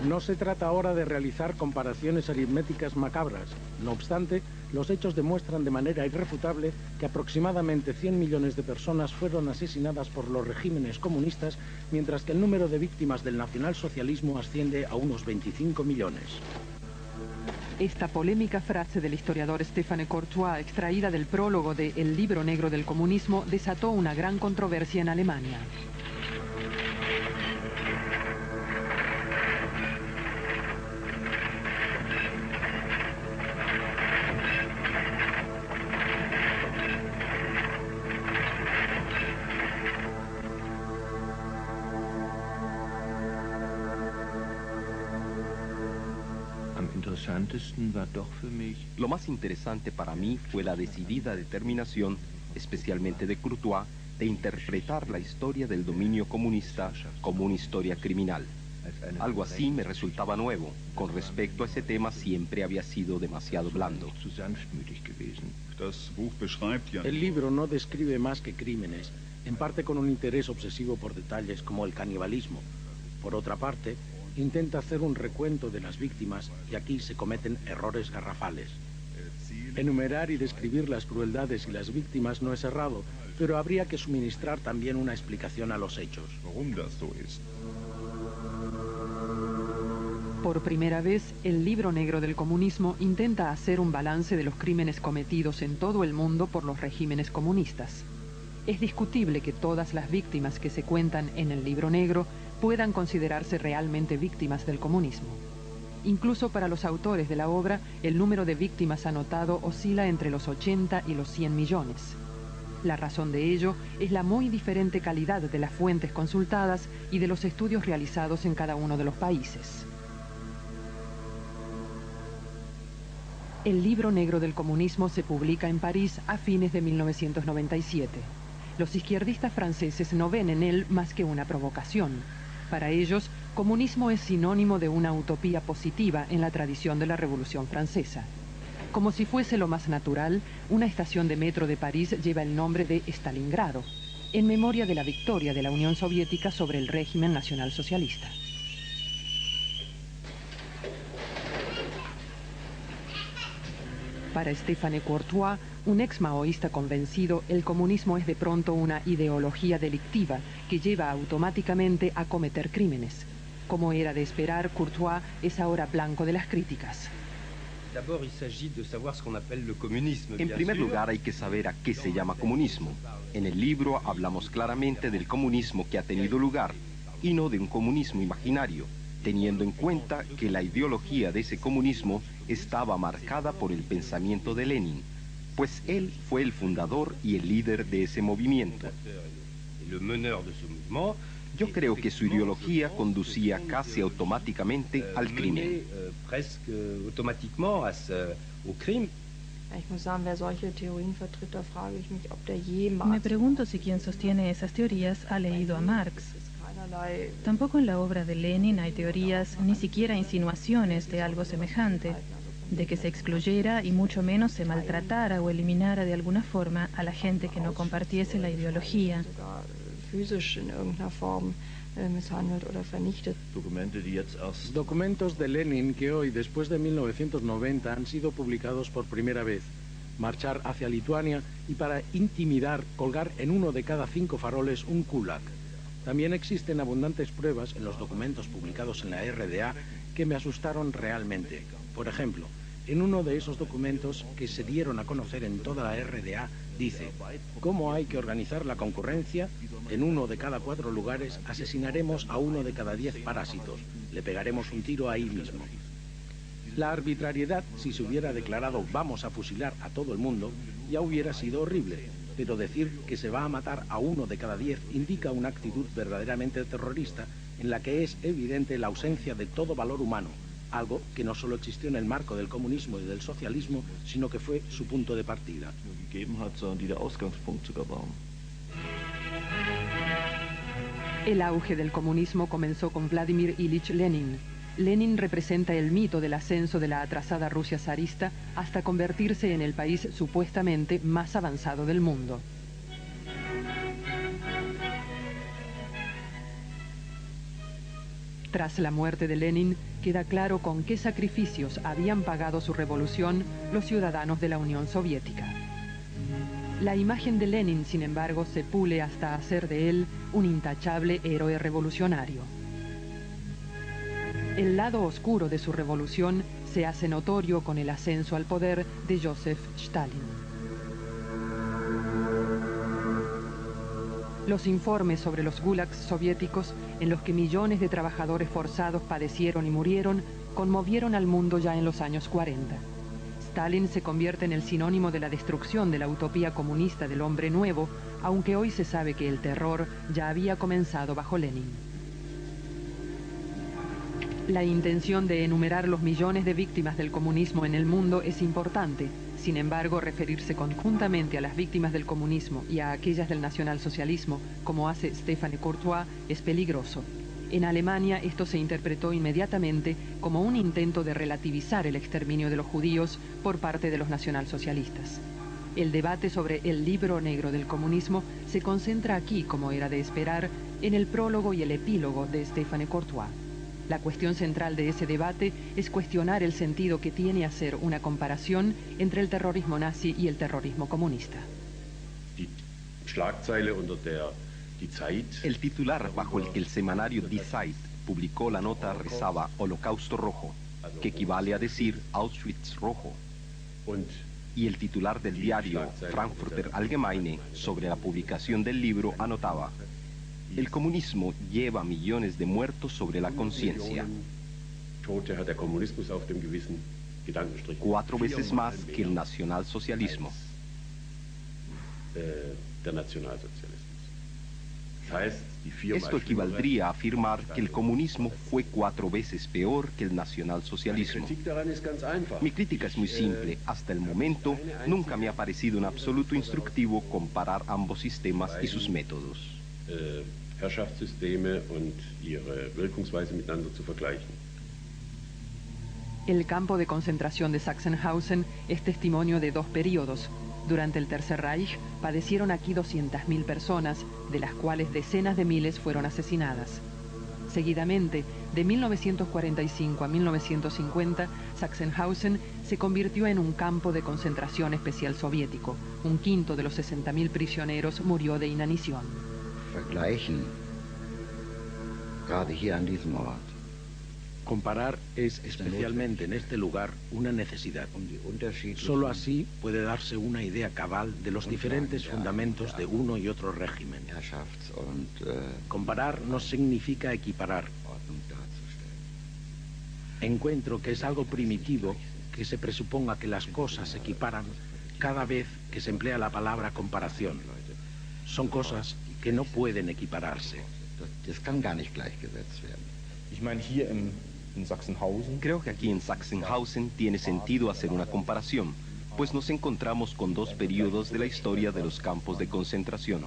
No se trata ahora de realizar comparaciones aritméticas macabras. No obstante, los hechos demuestran de manera irrefutable que aproximadamente 100 millones de personas fueron asesinadas por los regímenes comunistas, mientras que el número de víctimas del nacionalsocialismo asciende a unos 25 millones. Esta polémica frase del historiador Stéphane Courtois, extraída del prólogo de El libro negro del comunismo, desató una gran controversia en Alemania. Lo más interesante para mí fue la decidida determinación, especialmente de Courtois, de interpretar la historia del dominio comunista como una historia criminal. Algo así me resultaba nuevo. Con respecto a ese tema siempre había sido demasiado blando. El libro no describe más que crímenes, en parte con un interés obsesivo por detalles como el canibalismo. Por otra parte, intenta hacer un recuento de las víctimas y aquí se cometen errores garrafales. Enumerar y describir las crueldades y las víctimas no es errado, pero habría que suministrar también una explicación a los hechos. Por primera vez, el libro negro del comunismo intenta hacer un balance de los crímenes cometidos en todo el mundo por los regímenes comunistas. Es discutible que todas las víctimas que se cuentan en el libro negro puedan considerarse realmente víctimas del comunismo. Incluso para los autores de la obra, el número de víctimas anotado oscila entre los 80 y los 100 millones. La razón de ello es la muy diferente calidad de las fuentes consultadas y de los estudios realizados en cada uno de los países. El libro negro del comunismo se publica en París a fines de 1997. Los izquierdistas franceses no ven en él más que una provocación. Para ellos, comunismo es sinónimo de una utopía positiva en la tradición de la Revolución Francesa. Como si fuese lo más natural, una estación de metro de París lleva el nombre de Stalingrado, en memoria de la victoria de la Unión Soviética sobre el régimen nacionalsocialista. Para Stéphane Courtois, un ex maoísta convencido, el comunismo es de pronto una ideología delictiva que lleva automáticamente a cometer crímenes. Como era de esperar, Courtois es ahora blanco de las críticas. En primer lugar, hay que saber a qué se llama comunismo. En el libro hablamos claramente del comunismo que ha tenido lugar y no de un comunismo imaginario, teniendo en cuenta que la ideología de ese comunismo estaba marcada por el pensamiento de Lenin, pues él fue el fundador y el líder de ese movimiento. Yo creo que su ideología conducía casi automáticamente al crimen. Me pregunto si quien sostiene esas teorías ha leído a Marx. Tampoco en la obra de Lenin hay teorías, ni siquiera insinuaciones de algo semejante, de que se excluyera y mucho menos se maltratara o eliminara de alguna forma a la gente que no compartiese la ideología. Documentos de Lenin que hoy, después de 1990, han sido publicados por primera vez. Marchar hacia Lituania y para intimidar, colgar en uno de cada 5 faroles un kulak. También existen abundantes pruebas en los documentos publicados en la RDA que me asustaron realmente. Por ejemplo, en uno de esos documentos que se dieron a conocer en toda la RDA, dice: ¿cómo hay que organizar la concurrencia? En uno de cada 4 lugares asesinaremos a uno de cada 10 parásitos. Le pegaremos un tiro ahí mismo. La arbitrariedad, si se hubiera declarado vamos a fusilar a todo el mundo, ya hubiera sido horrible. Pero decir que se va a matar a uno de cada 10 indica una actitud verdaderamente terrorista en la que es evidente la ausencia de todo valor humano, algo que no solo existió en el marco del comunismo y del socialismo, sino que fue su punto de partida. El auge del comunismo comenzó con Vladimir Ilich Lenin. Lenin representa el mito del ascenso de la atrasada Rusia zarista hasta convertirse en el país supuestamente más avanzado del mundo. Tras la muerte de Lenin, queda claro con qué sacrificios habían pagado su revolución los ciudadanos de la Unión Soviética. La imagen de Lenin, sin embargo, se pule hasta hacer de él un intachable héroe revolucionario. El lado oscuro de su revolución se hace notorio con el ascenso al poder de Joseph Stalin. Los informes sobre los gulags soviéticos, en los que millones de trabajadores forzados padecieron y murieron, conmovieron al mundo ya en los años 40. Stalin se convierte en el sinónimo de la destrucción de la utopía comunista del hombre nuevo, aunque hoy se sabe que el terror ya había comenzado bajo Lenin. La intención de enumerar los millones de víctimas del comunismo en el mundo es importante. Sin embargo, referirse conjuntamente a las víctimas del comunismo y a aquellas del nacionalsocialismo, como hace Stéphane Courtois, es peligroso. En Alemania esto se interpretó inmediatamente como un intento de relativizar el exterminio de los judíos por parte de los nacionalsocialistas. El debate sobre el libro negro del comunismo se concentra aquí, como era de esperar, en el prólogo y el epílogo de Stéphane Courtois. La cuestión central de ese debate es cuestionar el sentido que tiene hacer una comparación entre el terrorismo nazi y el terrorismo comunista. El titular bajo el que el semanario Die Zeit publicó la nota rezaba Holocausto Rojo, que equivale a decir Auschwitz Rojo. Y el titular del diario Frankfurter Allgemeine sobre la publicación del libro anotaba: el comunismo lleva millones de muertos sobre la conciencia. 4 veces más que el nacionalsocialismo. Esto equivaldría a afirmar que el comunismo fue 4 veces peor que el nacionalsocialismo. Mi crítica es muy simple. Hasta el momento, nunca me ha parecido en absoluto instructivo comparar ambos sistemas y sus métodos. Herrschaftssysteme und ihre Wirkungsweise miteinander zu vergleichen. El campo de concentración de Sachsenhausen es testimonio de 2 periodos. Durante el Tercer Reich padecieron aquí 200.000 personas, de las cuales decenas de miles fueron asesinadas. Seguidamente, de 1945 a 1950, Sachsenhausen se convirtió en un campo de concentración especial soviético. 1/5 de los 60.000 prisioneros murió de inanición. Comparar es, especialmente en este lugar, una necesidad. Solo así puede darse una idea cabal de los diferentes fundamentos de uno y otro régimen. Comparar no significa equiparar. Encuentro que es algo primitivo que se presuponga que las cosas se equiparan cada vez que se emplea la palabra comparación. Son cosas que no pueden equipararse. Creo que aquí en Sachsenhausen tiene sentido hacer una comparación, pues nos encontramos con 2 periodos de la historia de los campos de concentración.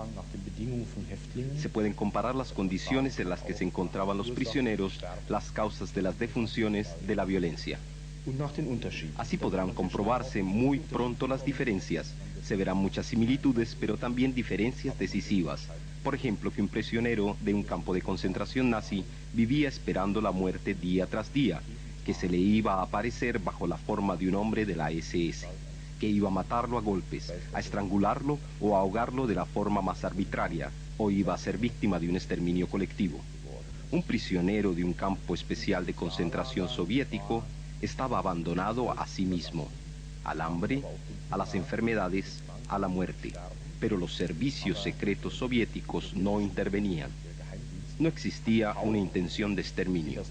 Se pueden comparar las condiciones en las que se encontraban los prisioneros, las causas de las defunciones, de la violencia. Así podrán comprobarse muy pronto las diferencias. Se verán muchas similitudes, pero también diferencias decisivas. Por ejemplo, que un prisionero de un campo de concentración nazi vivía esperando la muerte día tras día, que se le iba a aparecer bajo la forma de un hombre de la SS, que iba a matarlo a golpes, a estrangularlo o a ahogarlo de la forma más arbitraria, o iba a ser víctima de un exterminio colectivo. Un prisionero de un campo especial de concentración soviético estaba abandonado a sí mismo, al hambre, a las enfermedades, a la muerte. Pero los servicios secretos soviéticos no intervenían. No existía una intención de exterminio.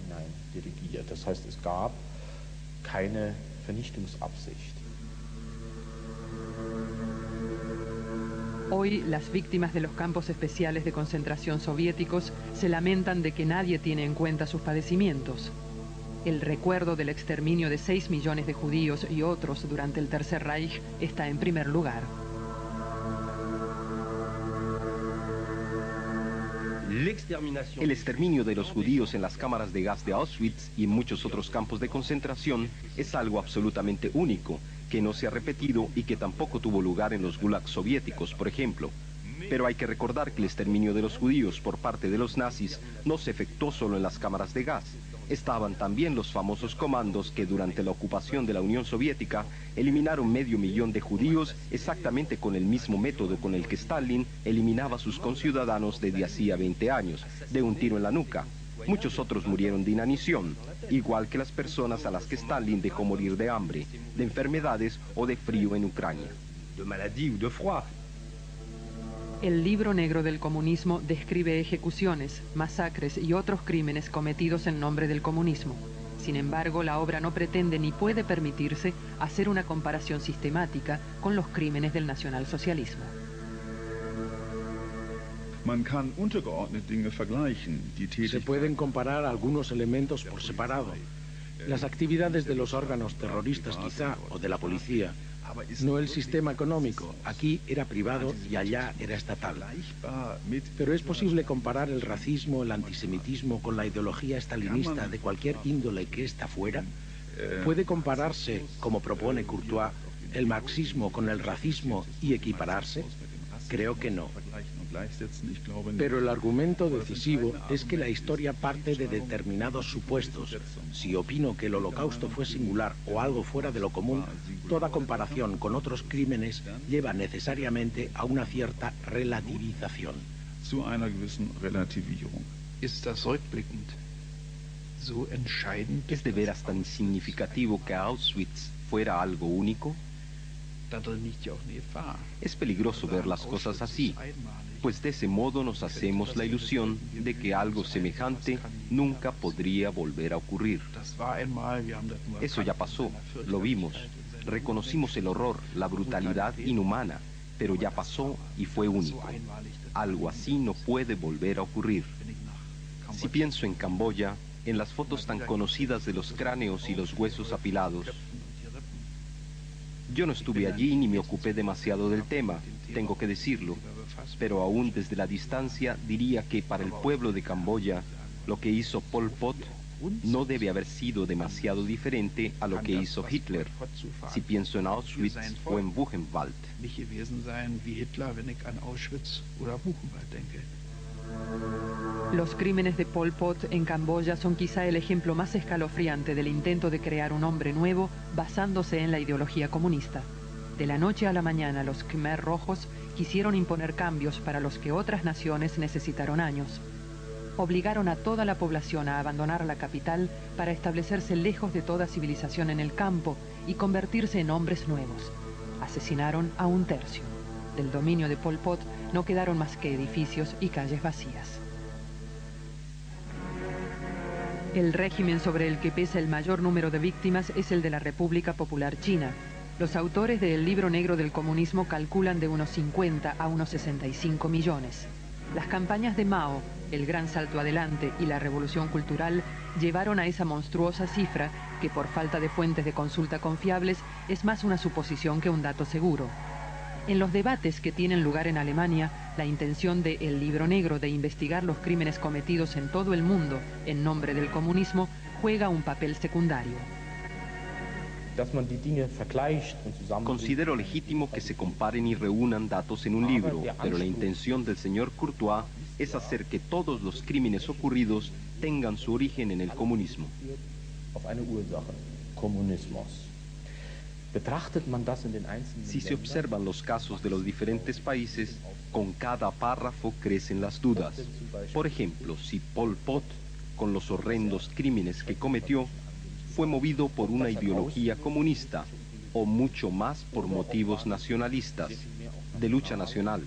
Hoy, las víctimas de los campos especiales de concentración soviéticos se lamentan de que nadie tiene en cuenta sus padecimientos. El recuerdo del exterminio de 6 millones de judíos y otros durante el Tercer Reich está en primer lugar. El exterminio de los judíos en las cámaras de gas de Auschwitz y en muchos otros campos de concentración es algo absolutamente único, que no se ha repetido y que tampoco tuvo lugar en los gulags soviéticos, por ejemplo. Pero hay que recordar que el exterminio de los judíos por parte de los nazis no se efectuó solo en las cámaras de gas. Estaban también los famosos comandos que durante la ocupación de la Unión Soviética eliminaron 500.000 de judíos exactamente con el mismo método con el que Stalin eliminaba a sus conciudadanos desde hacía 20 años, de un tiro en la nuca. Muchos otros murieron de inanición, igual que las personas a las que Stalin dejó morir de hambre, de enfermedades o de frío en Ucrania. El libro negro del comunismo describe ejecuciones, masacres y otros crímenes cometidos en nombre del comunismo. Sin embargo, la obra no pretende ni puede permitirse hacer una comparación sistemática con los crímenes del nacionalsocialismo. Se pueden comparar algunos elementos por separado. Las actividades de los órganos terroristas quizá, o de la policía, no el sistema económico. Aquí era privado y allá era estatal. Pero es posible comparar el racismo, el antisemitismo con la ideología estalinista de cualquier índole que ésta fuera. ¿Puede compararse, como propone Courtois, el marxismo con el racismo y equipararse? Creo que no. Pero el argumento decisivo es que la historia parte de determinados supuestos. Si opino que el Holocausto fue singular o algo fuera de lo común, toda comparación con otros crímenes lleva necesariamente a una cierta relativización. ¿Es de veras tan significativo que Auschwitz fuera algo único? Es peligroso ver las cosas así, pues de ese modo nos hacemos la ilusión de que algo semejante nunca podría volver a ocurrir. Eso ya pasó, lo vimos, reconocimos el horror, la brutalidad inhumana, pero ya pasó y fue único. Algo así no puede volver a ocurrir. Si pienso en Camboya, en las fotos tan conocidas de los cráneos y los huesos apilados, yo no estuve allí ni me ocupé demasiado del tema, tengo que decirlo, pero aún desde la distancia diría que para el pueblo de Camboya lo que hizo Pol Pot no debe haber sido demasiado diferente a lo que hizo Hitler, si pienso en Auschwitz o en Buchenwald. Los crímenes de Pol Pot en Camboya son quizá el ejemplo más escalofriante del intento de crear un hombre nuevo basándose en la ideología comunista. De la noche a la mañana, los Khmer rojos quisieron imponer cambios para los que otras naciones necesitaron años. Obligaron a toda la población a abandonar la capital para establecerse lejos de toda civilización en el campo y convertirse en hombres nuevos. Asesinaron a 1/3. Del dominio de Pol Pot no quedaron más que edificios y calles vacías. El régimen sobre el que pesa el mayor número de víctimas es el de la República Popular China. Los autores del Libro Negro del Comunismo calculan de unos 50 a unos 65 millones. Las campañas de Mao, el Gran Salto Adelante y la Revolución Cultural llevaron a esa monstruosa cifra que por falta de fuentes de consulta confiables es más una suposición que un dato seguro. En los debates que tienen lugar en Alemania, la intención de El Libro Negro de investigar los crímenes cometidos en todo el mundo en nombre del comunismo juega un papel secundario. Considero legítimo que se comparen y reúnan datos en un libro, pero la intención del señor Courtois es hacer que todos los crímenes ocurridos tengan su origen en el comunismo. Si se observan los casos de los diferentes países, con cada párrafo crecen las dudas. Por ejemplo, si Pol Pot, con los horrendos crímenes que cometió, fue movido por una ideología comunista o mucho más por motivos nacionalistas, de lucha nacional.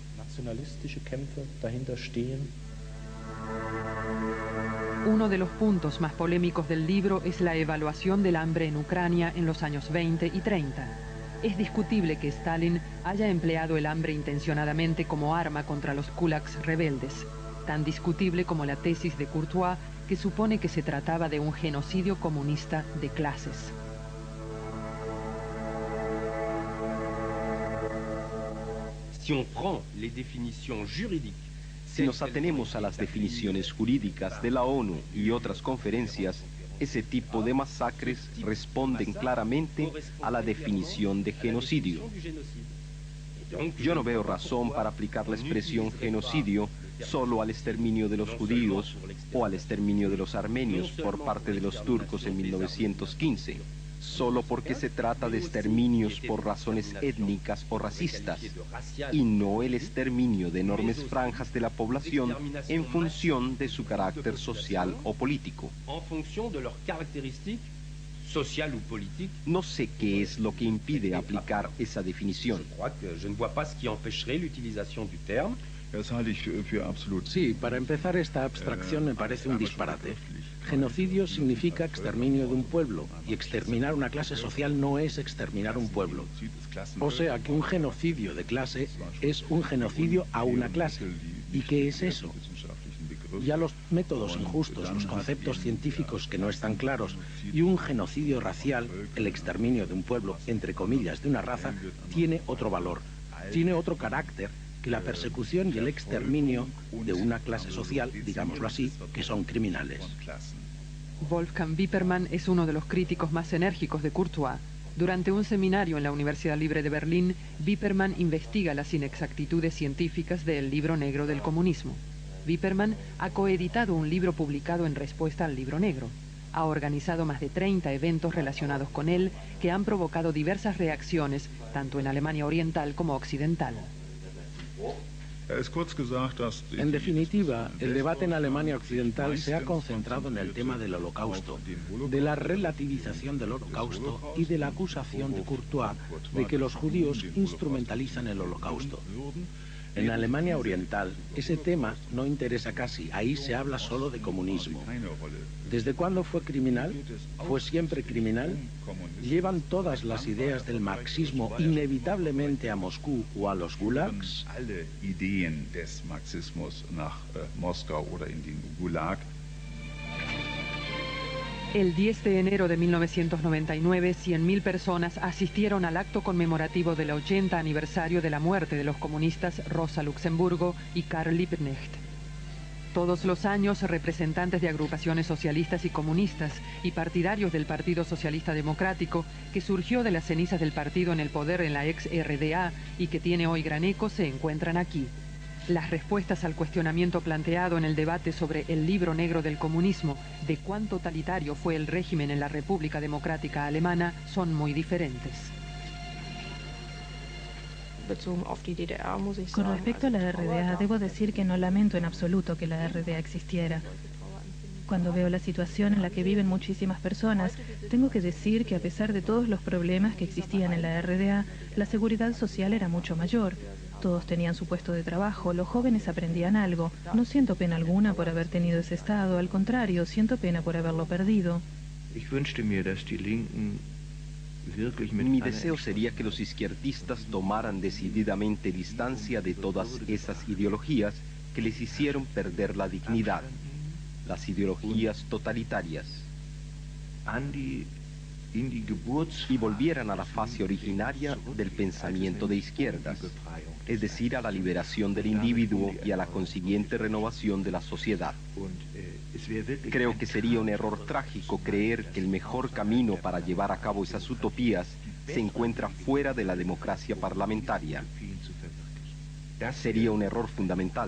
Uno de los puntos más polémicos del libro es la evaluación del hambre en Ucrania en los años 20 y 30. Es discutible que Stalin haya empleado el hambre intencionadamente como arma contra los kulaks rebeldes, tan discutible como la tesis de Courtois, que supone que se trataba de un genocidio comunista de clases. Si nos atenemos a las definiciones jurídicas de la ONU y otras conferencias, ese tipo de masacres responden claramente a la definición de genocidio. Yo no veo razón para aplicar la expresión genocidio solo al exterminio de los judíos o al exterminio de los armenios por parte de los turcos en 1915, solo porque se trata de exterminios por razones étnicas o racistas, y no el exterminio de enormes franjas de la población en función de su carácter social o político. No sé qué es lo que impide aplicar esa definición. Sí, para empezar, esta abstracción me parece un disparate. Genocidio significa exterminio de un pueblo, y exterminar una clase social no es exterminar un pueblo. O sea que un genocidio de clase es un genocidio a una clase. ¿Y qué es eso? Ya los métodos injustos, los conceptos científicos que no están claros, y un genocidio racial, el exterminio de un pueblo, entre comillas, de una raza, tiene otro valor, tiene otro carácter que la persecución y el exterminio de una clase social, digámoslo así, que son criminales. Wolfgang Wippermann es uno de los críticos más enérgicos de Courtois. Durante un seminario en la Universidad Libre de Berlín, Wippermann investiga las inexactitudes científicas del Libro Negro del Comunismo. Wippermann ha coeditado un libro publicado en respuesta al Libro Negro. Ha organizado más de 30 eventos relacionados con él que han provocado diversas reacciones, tanto en Alemania Oriental como Occidental. En definitiva, el debate en Alemania Occidental se ha concentrado en el tema del Holocausto, de la relativización del Holocausto y de la acusación de Courtois de que los judíos instrumentalizan el Holocausto. En Alemania Oriental, ese tema no interesa casi, ahí se habla solo de comunismo. ¿Desde cuándo fue criminal? ¿Fue siempre criminal? ¿Llevan todas las ideas del marxismo inevitablemente a Moscú o a los gulags? El 10 de enero de 1999, 100.000 personas asistieron al acto conmemorativo del 80 aniversario de la muerte de los comunistas Rosa Luxemburgo y Karl Liebknecht. Todos los años, representantes de agrupaciones socialistas y comunistas y partidarios del Partido Socialista Democrático, que surgió de las cenizas del partido en el poder en la ex RDA y que tiene hoy gran eco, se encuentran aquí. Las respuestas al cuestionamiento planteado en el debate sobre el Libro Negro del Comunismo, de cuán totalitario fue el régimen en la República Democrática Alemana, son muy diferentes. Con respecto a la RDA, debo decir que no lamento en absoluto que la RDA existiera. Cuando veo la situación en la que viven muchísimas personas, tengo que decir que a pesar de todos los problemas que existían en la RDA, la seguridad social era mucho mayor. Todos tenían su puesto de trabajo, los jóvenes aprendían algo. No siento pena alguna por haber tenido ese estado, al contrario, siento pena por haberlo perdido. Mi deseo sería que los izquierdistas tomaran decididamente distancia de todas esas ideologías que les hicieron perder la dignidad, las ideologías totalitarias, y volvieran a la fase originaria del pensamiento de izquierdas, es decir, a la liberación del individuo y a la consiguiente renovación de la sociedad. Creo que sería un error trágico creer que el mejor camino para llevar a cabo esas utopías se encuentra fuera de la democracia parlamentaria. Sería un error fundamental.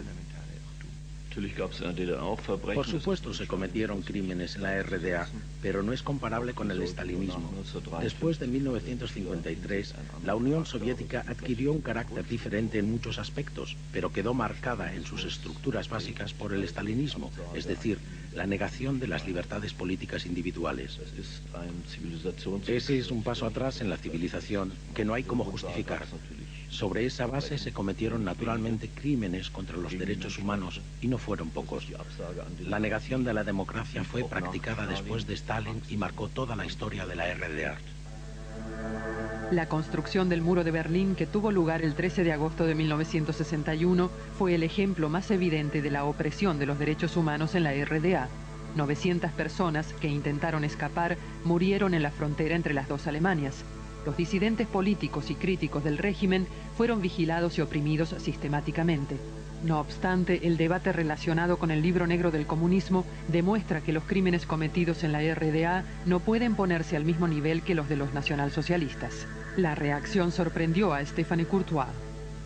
Por supuesto se cometieron crímenes en la RDA, pero no es comparable con el estalinismo. Después de 1953, la Unión Soviética adquirió un carácter diferente en muchos aspectos, pero quedó marcada en sus estructuras básicas por el estalinismo, es decir, la negación de las libertades políticas individuales. Ese es un paso atrás en la civilización que no hay cómo justificar. Sobre esa base se cometieron naturalmente crímenes contra los derechos humanos y no fueron pocos. La negación de la democracia fue practicada después de Stalin y marcó toda la historia de la RDA. La construcción del muro de Berlín, que tuvo lugar el 13 de agosto de 1961, fue el ejemplo más evidente de la opresión de los derechos humanos en la RDA. 900 personas que intentaron escapar murieron en la frontera entre las dos Alemanias. Los disidentes políticos y críticos del régimen fueron vigilados y oprimidos sistemáticamente. No obstante, el debate relacionado con el Libro Negro del Comunismo demuestra que los crímenes cometidos en la RDA no pueden ponerse al mismo nivel que los de los nacionalsocialistas. La reacción sorprendió a Stéphane Courtois.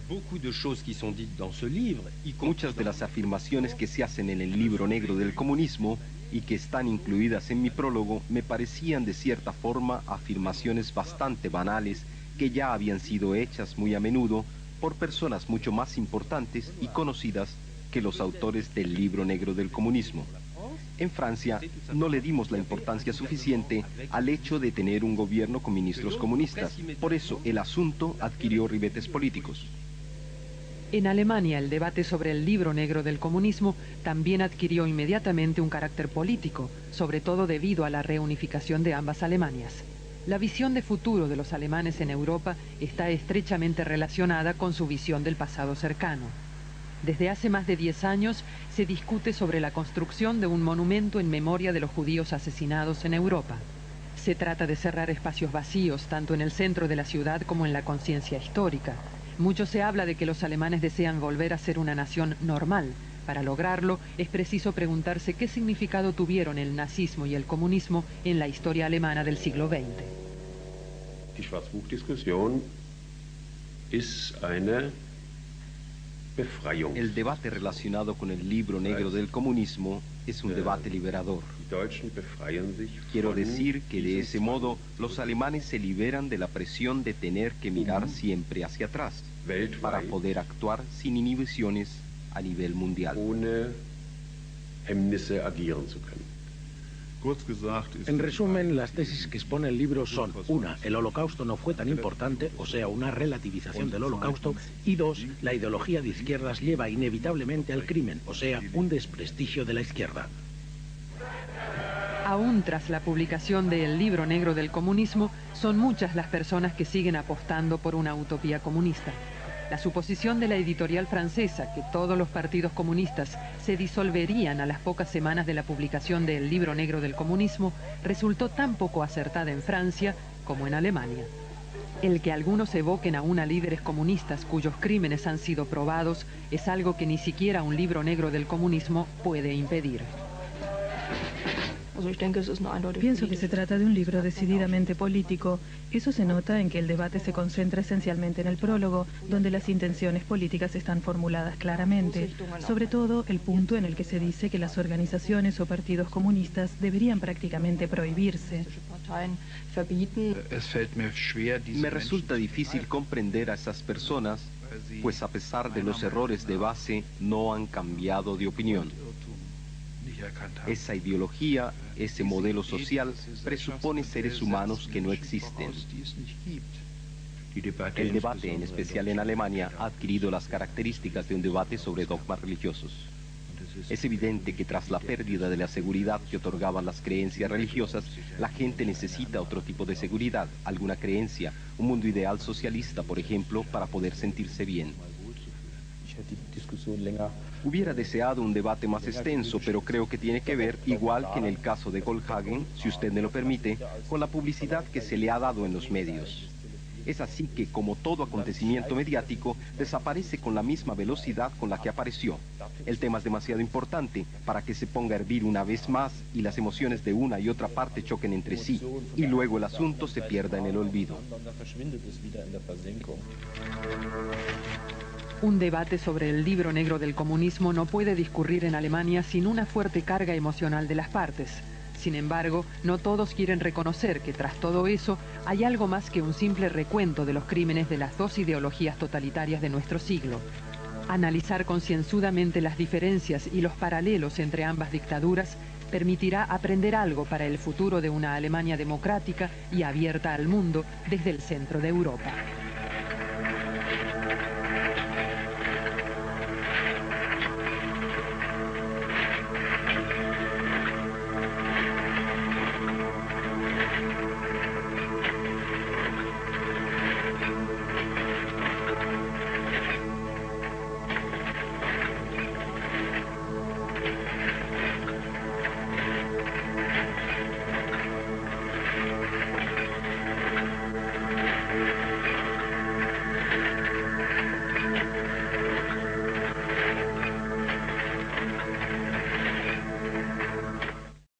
Muchas de las afirmaciones que se hacen en el libro negro del comunismo y que están incluidas en mi prólogo me parecían de cierta forma afirmaciones bastante banales que ya habían sido hechas muy a menudo por personas mucho más importantes y conocidas que los autores del libro negro del comunismo. En Francia no le dimos la importancia suficiente al hecho de tener un gobierno con ministros comunistas. Por eso el asunto adquirió ribetes políticos. En Alemania, el debate sobre el libro negro del comunismo también adquirió inmediatamente un carácter político, sobre todo debido a la reunificación de ambas Alemanias. La visión de futuro de los alemanes en Europa está estrechamente relacionada con su visión del pasado cercano. Desde hace más de 10 años se discute sobre la construcción de un monumento en memoria de los judíos asesinados en Europa. Se trata de cerrar espacios vacíos tanto en el centro de la ciudad como en la conciencia histórica. Mucho se habla de que los alemanes desean volver a ser una nación normal. Para lograrlo, es preciso preguntarse qué significado tuvieron el nazismo y el comunismo en la historia alemana del siglo XX. Die Schwarzbuch-Diskussion ist eine Befreiung. El debate relacionado con el libro negro del comunismo es un debate liberador. Quiero decir que de ese modo los alemanes se liberan de la presión de tener que mirar siempre hacia atrás para poder actuar sin inhibiciones a nivel mundial. En resumen, las tesis que expone el libro son: 1, el holocausto no fue tan importante, o sea, una relativización del holocausto, y 2, la ideología de izquierdas lleva inevitablemente al crimen, o sea, un desprestigio de la izquierda. Aún tras la publicación del libro negro del comunismo, son muchas las personas que siguen apostando por una utopía comunista. La suposición de la editorial francesa que todos los partidos comunistas se disolverían a las pocas semanas de la publicación del libro negro del comunismo resultó tan poco acertada en Francia como en Alemania. El que algunos evoquen aún a líderes comunistas cuyos crímenes han sido probados es algo que ni siquiera un libro negro del comunismo puede impedir. Pienso que se trata de un libro decididamente político. Eso se nota en que el debate se concentra esencialmente en el prólogo, donde las intenciones políticas están formuladas claramente. Sobre todo el punto en el que se dice que las organizaciones o partidos comunistas deberían prácticamente prohibirse. Me resulta difícil comprender a esas personas, pues a pesar de los errores de base, no han cambiado de opinión. Esa ideología, ese modelo social, presupone seres humanos que no existen. El debate, en especial en Alemania, ha adquirido las características de un debate sobre dogmas religiosos. Es evidente que tras la pérdida de la seguridad que otorgaban las creencias religiosas, la gente necesita otro tipo de seguridad, alguna creencia, un mundo ideal socialista, por ejemplo, para poder sentirse bien. Hubiera deseado un debate más extenso, pero creo que tiene que ver, igual que en el caso de Goldhagen, si usted me lo permite, con la publicidad que se le ha dado en los medios. Es así que, como todo acontecimiento mediático, desaparece con la misma velocidad con la que apareció. El tema es demasiado importante para que se ponga a hervir una vez más y las emociones de una y otra parte choquen entre sí, y luego el asunto se pierda en el olvido. Un debate sobre el libro negro del comunismo no puede discurrir en Alemania sin una fuerte carga emocional de las partes. Sin embargo, no todos quieren reconocer que tras todo eso hay algo más que un simple recuento de los crímenes de las dos ideologías totalitarias de nuestro siglo. Analizar concienzudamente las diferencias y los paralelos entre ambas dictaduras permitirá aprender algo para el futuro de una Alemania democrática y abierta al mundo desde el centro de Europa.